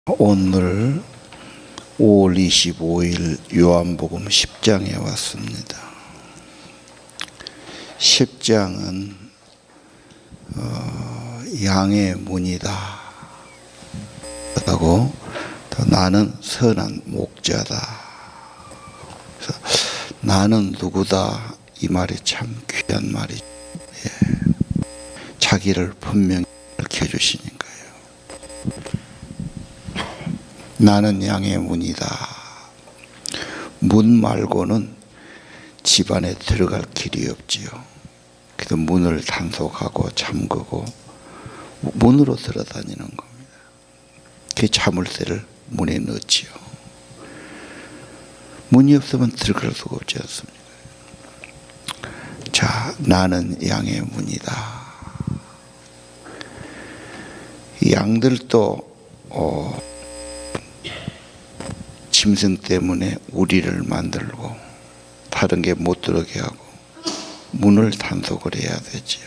오늘 5월 25일 요한복음 10장에 왔습니다. 10장은 양의 문이다 하고 또 나는 선한 목자다. 그래서 나는 누구다 이 말이 참 귀한 말이죠. 자기를 분명히 밝혀주시니까요. 나는 양의 문이다. 문 말고는 집안에 들어갈 길이 없지요. 그래서 문을 단속하고 잠그고 문으로 들어다니는 겁니다. 그 자물쇠를 문에 넣지요. 문이 없으면 들어갈 수가 없지 않습니까? 자, 나는 양의 문이다. 이 양들도 짐승 때문에 우리를 만들고 다른 게 못 들어오게 하고 문을 단속을 해야 되지요.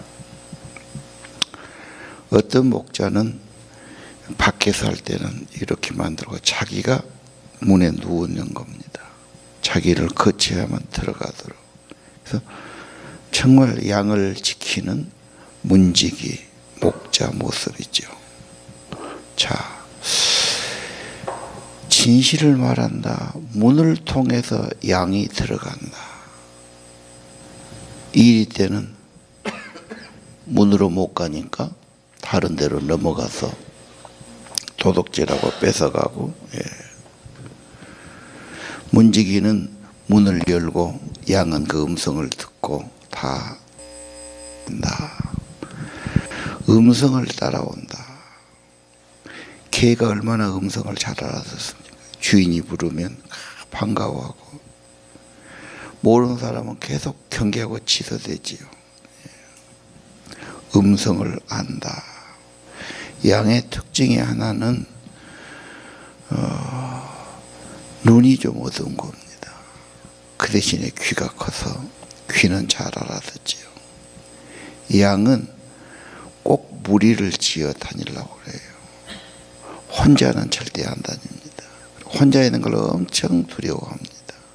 어떤 목자는 밖에서 할 때는 이렇게 만들고 자기가 문에 누우는 겁니다. 자기를 거치야만 들어가도록. 그래서 정말 양을 지키는 문지기 목자 모습이죠. 자, 진실을 말한다. 문을 통해서 양이 들어간다. 이 때는 문으로 못 가니까 다른 데로 넘어가서 도둑질하고 뺏어가고, 문지기는 문을 열고 양은 그 음성을 듣고 다 온다. 음성을 따라온다. 개가 얼마나 음성을 잘 알아듣습니까? 주인이 부르면 반가워하고, 모르는 사람은 계속 경계하고 취소되지요. 음성을 안다. 양의 특징의 하나는 눈이 좀 어두운 겁니다. 그 대신에 귀가 커서 귀는 잘 알아듣지요. 양은 꼭 무리를 지어 다니려고 그래요. 혼자는 절대 안 다닙니다. 혼자 있는 걸 엄청 두려워합니다.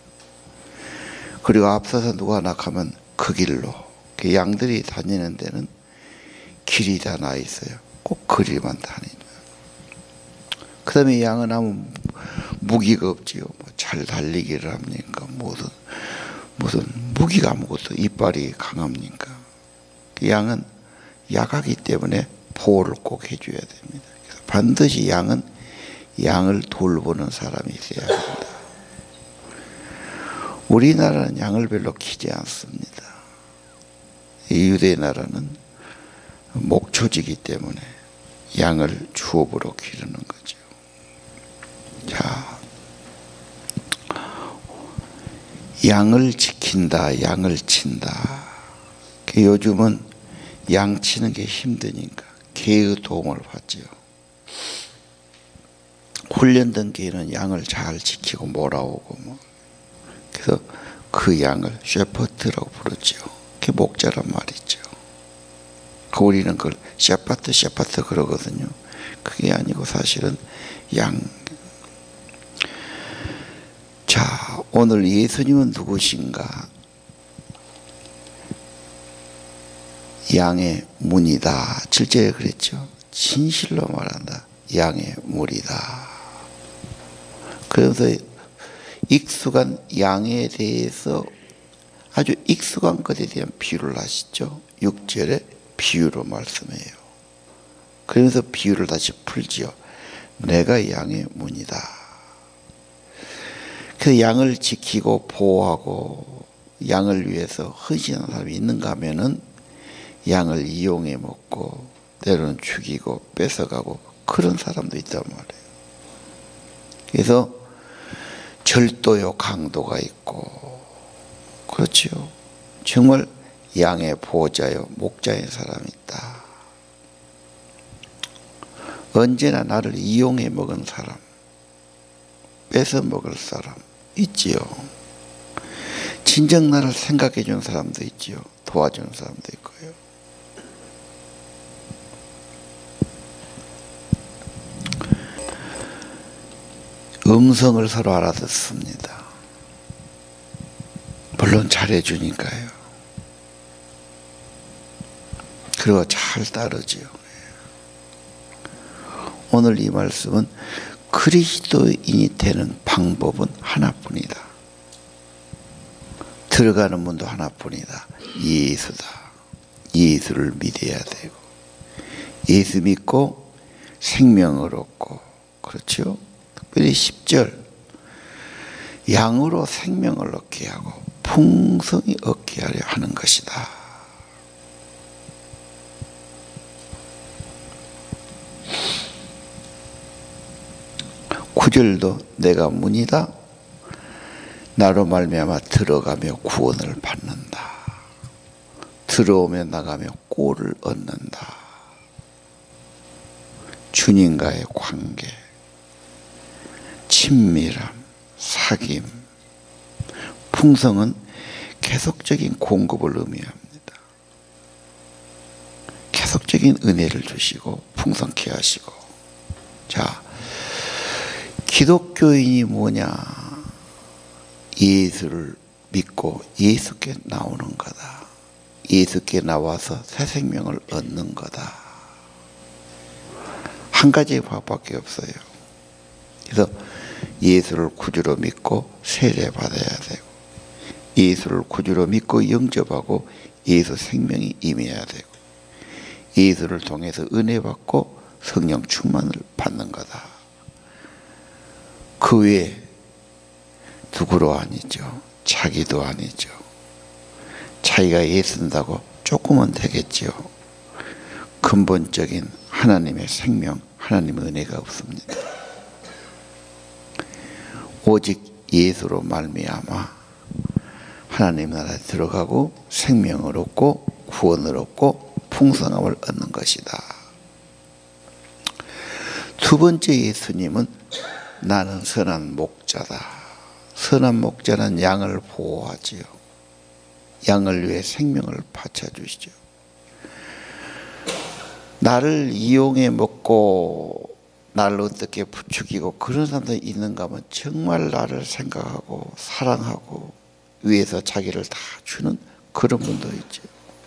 그리고 앞서서 누가 나가면 그 길로, 그 양들이 다니는 데는 길이 다 나 있어요. 꼭 그 길만 다니죠. 그 다음에 양은 아무 무기가 없지요. 잘 달리기를 합니까? 무슨 무기가 아무것도, 이빨이 강합니까? 양은 약하기 때문에 보호를 꼭 해줘야 됩니다. 그래서 반드시 양은 양을 돌보는 사람이 있어야 합니다. 우리나라는 양을 별로 키지 않습니다. 이 유대 나라는 목초지기 때문에 양을 주업으로 기르는 거죠. 자, 양을 지킨다, 양을 친다. 요즘은 양 치는 게 힘드니까 개의 도움을 받지요. 훈련된 개는 양을 잘 지키고 몰아오고 그래서 그 양을 셰퍼드라고 부르지요. 그게 목자란 말이죠. 우리는 그걸 셰퍼드 그러거든요. 그게 아니고 사실은 양. 자, 오늘 예수님은 누구신가? 양의 문이다. 7절에 그랬죠. 진실로 말한다. 양의 문이다. 그래서 익숙한 양에 대해서 아주 익숙한 것에 대한 비유를 하시죠. 6절에 비유로 말씀해요. 그러면서 비유를 다시 풀지요. 내가 양의 문이다. 그 양을 지키고 보호하고 양을 위해서 헌신하는 사람이 있는가 하면은 양을 이용해 먹고 때로는 죽이고 뺏어가고 그런 사람도 있단 말이에요. 그래서 절도요 강도가 있고 그렇지요. 정말 양의 보호자요 목자인 사람이 있다. 언제나 나를 이용해 먹은 사람, 뺏어 먹을 사람 있지요. 진정 나를 생각해 준 사람도 있지요. 도와주는 사람도 있고요. 음성을 서로 알아듣습니다. 물론 잘해주니까요. 그리고 잘 따르지요. 오늘 이 말씀은 그리스도인이 되는 방법은 하나뿐이다. 들어가는 문도 하나뿐이다. 예수다. 예수를 믿어야 되고, 예수 믿고 생명을 얻고, 그렇죠? 특별히 10절, 양으로 생명을 얻게 하고 풍성히 얻게 하려 하는 것이다. 구절도 내가 문이다. 나로 말미암아 들어가며 구원을 받는다. 들어오며 나가며 꼴을 얻는다. 주님과의 관계, 친밀함, 사귐, 풍성은 계속적인 공급을 의미합니다. 계속적인 은혜를 주시고 풍성케 하시고. 자, 기독교인이 뭐냐? 예수를 믿고 예수께 나오는 거다. 예수께 나와서 새 생명을 얻는 거다. 한 가지 방법밖에 없어요. 그래서 예수를 구주로 믿고 세례받아야 되고, 예수를 구주로 믿고 영접하고 예수 생명이 임해야 되고, 예수를 통해서 은혜 받고 성령 충만을 받는 거다. 그 외에 누구로 아니죠. 자기도 아니죠. 자기가 애쓴다고 조금은 되겠지요. 근본적인 하나님의 생명, 하나님의 은혜가 없습니다. 오직 예수로 말미암아 하나님 나라에 들어가고 생명을 얻고 구원을 얻고 풍성함을 얻는 것이다. 두 번째 예수님은 나는 선한 목자다. 선한 목자는 양을 보호하지요. 양을 위해 생명을 바쳐주시죠. 나를 이용해 먹고 나를 어떻게 부추기고 그런 사람도 있는가 하면 정말 나를 생각하고 사랑하고 위해서 자기를 다 주는 그런 분도 있죠.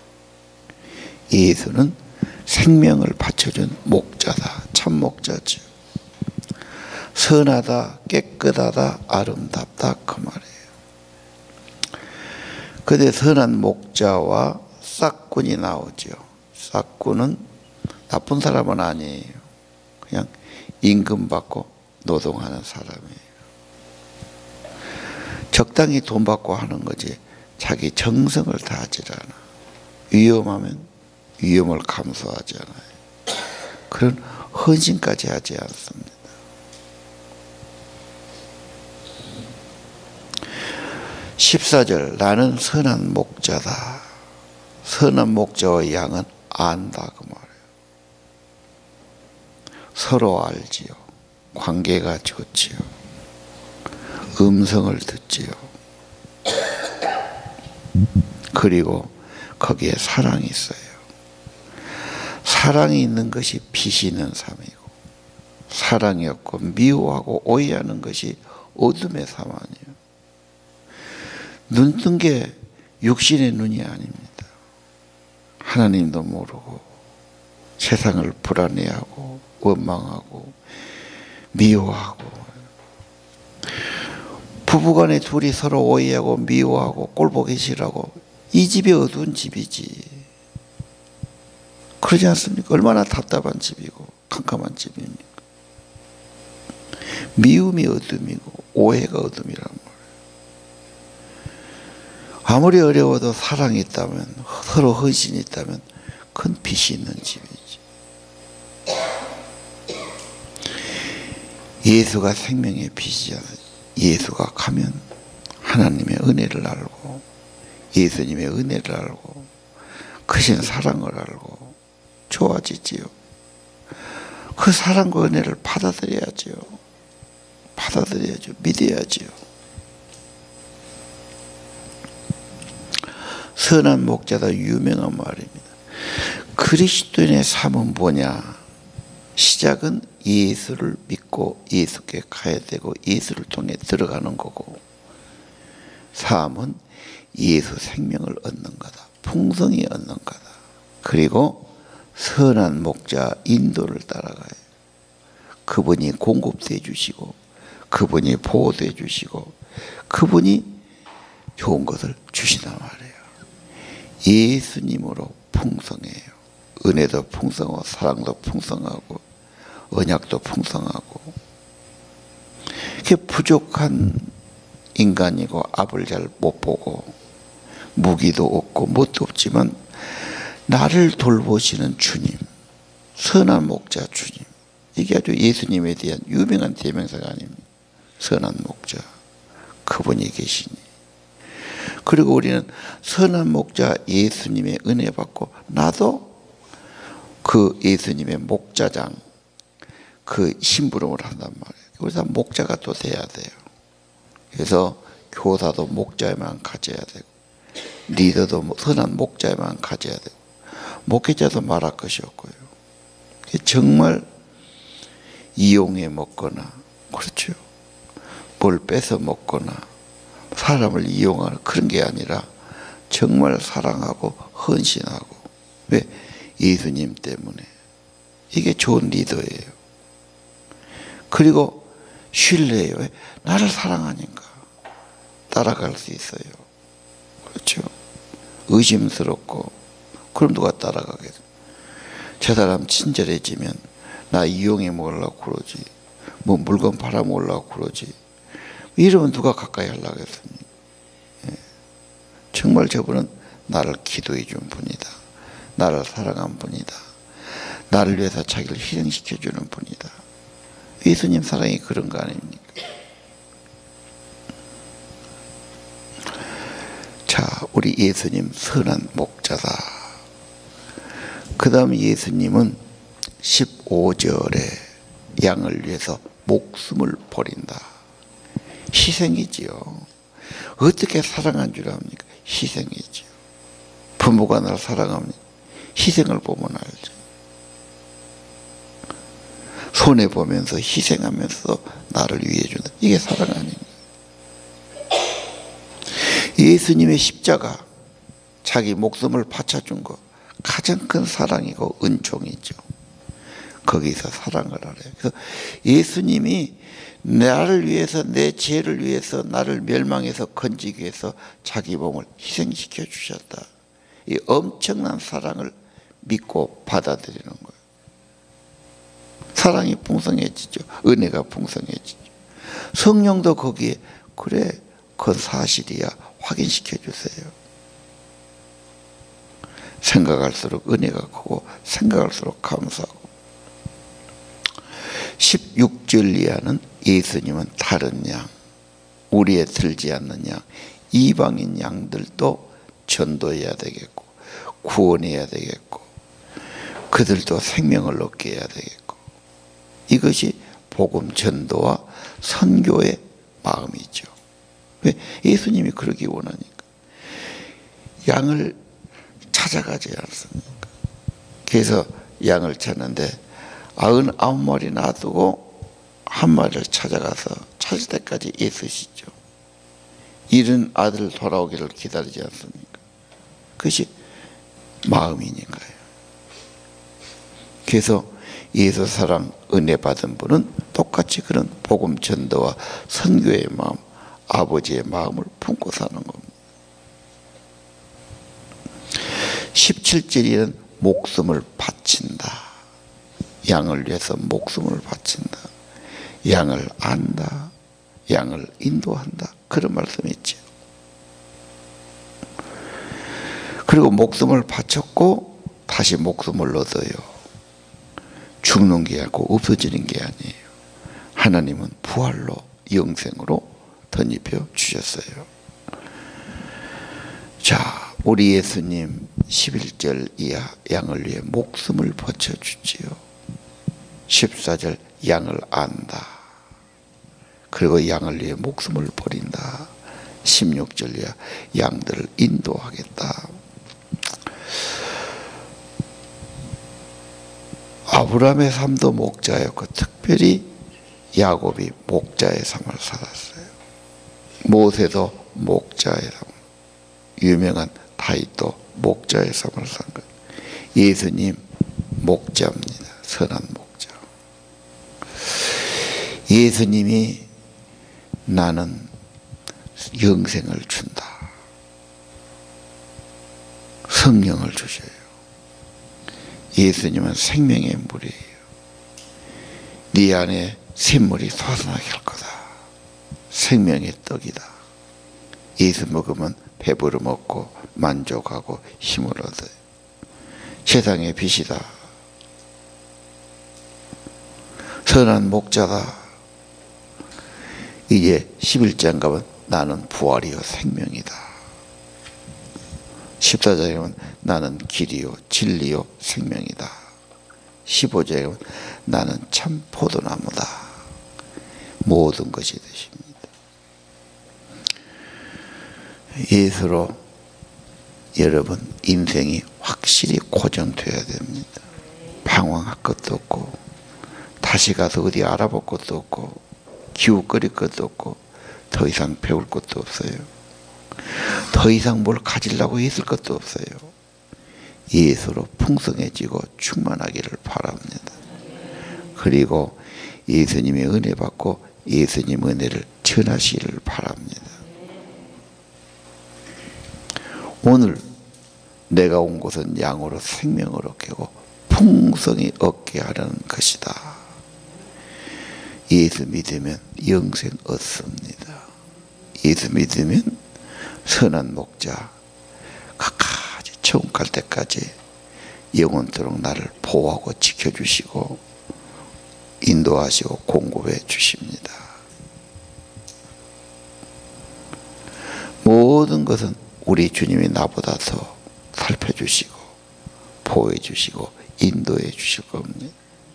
예수는 생명을 바쳐준 목자다. 참 목자죠. 선하다, 깨끗하다, 아름답다 그 말이에요. 그런데 선한 목자와 싹꾼이 나오죠. 싹꾼은 나쁜 사람은 아니에요. 그냥 임금 받고 노동하는 사람이에요. 적당히 돈 받고 하는 거지 자기 정성을 다하지 않아. 위험하면 위험을 감수하지 않아요. 그런 헌신까지 하지 않습니다. 14절 나는 선한 목자다. 선한 목자와 양은 안다 그 말이에요. 서로 알지요. 관계가 좋지요. 음성을 듣지요. 그리고 거기에 사랑이 있어요. 사랑이 있는 것이 빛이 있는 삶이고, 사랑이 없고 미워하고 오해하는 것이 어둠의 삶 아니에요. 눈 뜬 게 육신의 눈이 아닙니다. 하나님도 모르고 세상을 불안해하고 원망하고 미워하고, 부부간에 둘이 서로 오해하고 미워하고 꼴보기 싫어하고, 이 집이 어두운 집이지. 그러지 않습니까? 얼마나 답답한 집이고 캄캄한 집입니까? 미움이 어둠이고 오해가 어둠이란 말이에요. 아무리 어려워도 사랑이 있다면, 서로 헌신이 있다면 큰 빛이 있는 집이지. 예수가 생명의 빛이잖아요. 예수가 가면 하나님의 은혜를 알고 예수님의 은혜를 알고 크신 사랑을 알고 좋아지지요. 그 사랑과 은혜를 받아들여야지요. 받아들여야죠. 믿어야지요. 선한 목자다 유명한 말입니다. 그리스도인의 삶은 뭐냐? 시작은 예수를 믿고 예수께 가야 되고 예수를 통해 들어가는 거고, 삶은 예수 생명을 얻는 거다. 풍성히 얻는 거다. 그리고 선한 목자 인도를 따라가요. 그분이 공급해 주시고 그분이 보호해 주시고 그분이 좋은 것을 주시단 말이에요. 예수님으로 풍성해요. 은혜도 풍성하고 사랑도 풍성하고 언약도 풍성하고. 그게 부족한 인간이고 앞을 잘 못 보고 무기도 없고 뭣도 없지만 나를 돌보시는 주님, 선한 목자 주님, 이게 아주 예수님에 대한 유명한 대명사가 아닙니까? 선한 목자, 그분이 계시니. 그리고 우리는 선한 목자 예수님의 은혜 받고 나도 그 예수님의 목자장, 그 심부름을 한단 말이에요. 그래서 목자가 또 돼야 돼요. 그래서 교사도 목자에만 가져야 되고 리더도 선한 목자에만 가져야 되고 목회자도 말할 것이 없고요. 정말 이용해 먹거나, 그렇죠, 뭘 뺏어 먹거나 사람을 이용하는 그런 게 아니라 정말 사랑하고 헌신하고. 왜? 예수님 때문에. 이게 좋은 리더예요. 그리고 신뢰해요. 왜? 나를 사랑하니까 따라갈 수 있어요. 그렇죠? 의심스럽고 그럼 누가 따라가겠어? 저 사람 친절해지면 나 이용해 먹으려고 그러지, 뭐 물건 팔아먹으려고 그러지, 이러면 누가 가까이 하려고 했습니까? 예. 정말 저분은 나를 기도해 준 분이다. 나를 사랑한 분이다. 나를 위해서 자기를 희생시켜 주는 분이다. 예수님 사랑이 그런 거 아닙니까? 자, 우리 예수님 선한 목자다. 그 다음 예수님은 15절에 양을 위해서 목숨을 버린다. 희생이지요. 어떻게 사랑한 줄 압니까? 희생이지요. 부모가 나를 사랑하면 희생을 보면 알죠. 손해보면서 희생하면서 나를 위해 준다. 이게 사랑 아닙니까? 예수님의 십자가, 자기 목숨을 바쳐준 거 가장 큰 사랑이고 은총이죠. 거기서 사랑을 알아요. 그래서 예수님이 나를 위해서, 내 죄를 위해서, 나를 멸망해서 건지기 위해서 자기 몸을 희생시켜 주셨다. 이 엄청난 사랑을 믿고 받아들이는 거예요. 사랑이 풍성해지죠. 은혜가 풍성해지죠. 성령도 거기에 그래, 그건 사실이야, 확인시켜 주세요. 생각할수록 은혜가 크고 생각할수록 감사하고. 16절 이하는 예수님은 다른 양, 우리에 들지 않는 양, 이방인 양들도 전도해야 되겠고 구원해야 되겠고 그들도 생명을 얻게 해야 되겠고, 이것이 복음 전도와 선교의 마음이죠. 왜? 예수님이 그러기 원하니까. 양을 찾아가지 않습니까? 그래서 양을 찾는데 99마리 놔두고 한 마리를 찾아가서 찾을 때까지 애쓰시죠. 잃은 아들 돌아오기를 기다리지 않습니까? 그것이 마음이니까요. 그래서 예수 사랑 은혜 받은 분은 똑같이 그런 복음 전도와 선교의 마음, 아버지의 마음을 품고 사는 겁니다. 17절에는 목숨을 바친다. 양을 위해서 목숨을 바친다. 양을 안다. 양을 인도한다. 그런 말씀이 있죠. 그리고 목숨을 바쳤고 다시 목숨을 얻어요. 죽는 게 아니고 없어지는 게 아니에요. 하나님은 부활로 영생으로 덧입혀 주셨어요. 자, 우리 예수님 11절 이하 양을 위해 목숨을 바쳐주지요. 14절 양을 안다. 그리고 양을 위해 목숨을 버린다. 16절 이하 양들을 인도하겠다. 아브라함의 삶도 목자였고 특별히 야곱이 목자의 삶을 살았어요. 모세도 목자의 삶, 유명한 다윗도 목자의 삶을 산 거예요. 예수님 목자입니다. 선한 목자. 예수님이 나는 영생을 준다. 성령을 주셔요. 예수님은 생명의 물이에요. 네 안에 샘물이 솟아나게 할 거다. 생명의 떡이다. 예수 먹으면 배부르 먹고 만족하고 힘을 얻어요. 세상의 빛이다. 선한 목자다. 이제 11장 가면 나는 부활이요 생명이다. 14장에 가면 나는 길이요 진리요 생명이다. 15장에 가면 나는 참 포도나무다. 모든 것이 되십니다. 예수로 여러분 인생이 확실히 고정되어야 됩니다. 방황할 것도 없고 다시 가서 어디 알아볼 것도 없고 기웃거릴 것도 없고 더 이상 배울 것도 없어요. 더 이상 뭘 가지려고 했을 것도 없어요. 예수로 풍성해지고 충만하기를 바랍니다. 그리고 예수님의 은혜 받고 예수님 은혜를 전하시기를 바랍니다. 오늘 내가 온 곳은 양으로 생명을 얻게 하고 풍성히 얻게 하려는 것이다. 예수 믿으면 영생 얻습니다. 예수 믿으면 선한 목자 끝까지 천국 갈 때까지 영원토록 나를 보호하고 지켜주시고 인도하시고 공급해 주십니다. 모든 것은 우리 주님이 나보다 더 살펴주시고 보호해 주시고 인도해 주실 겁니다.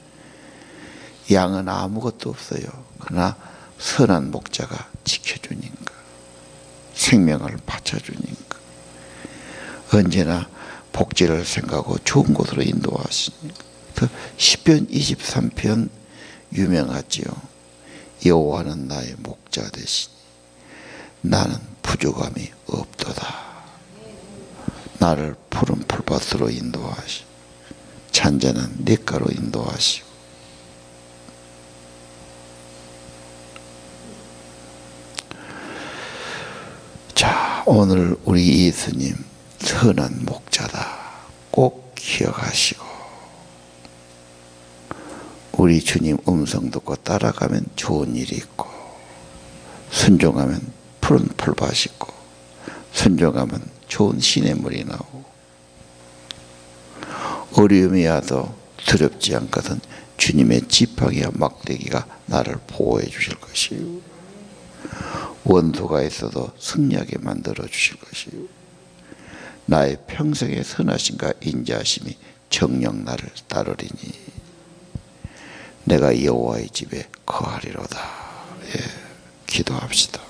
양은 아무것도 없어요. 그러나 선한 목자가 지켜주니까 생명을 바쳐주니까 언제나 복지를 생각하고 좋은 곳으로 인도하시니까 시편 23편 유명하지요. 여호와는 나의 목자 되시니 나는 부족함이 없도다. 나를 푸른 풀밭으로 인도하시고 잔잔한 냇가로 인도하시고 자, 오늘 우리 예수님 선한 목자다. 꼭 기억하시고 우리 주님 음성 듣고 따라가면 좋은 일이 있고 순종하면 푸른 풀밭이 있고 순종하면 좋은 시냇물이 나오고 어려움이 와도 두렵지 않거든 주님의 지팡이와 막대기가 나를 보호해 주실 것이요 원수가 있어도 승리하게 만들어 주실 것이요 나의 평생의 선하심과 인자하심이 정녕 나를 따르리니 내가 여호와의 집에 거하리로다. 예, 기도합시다.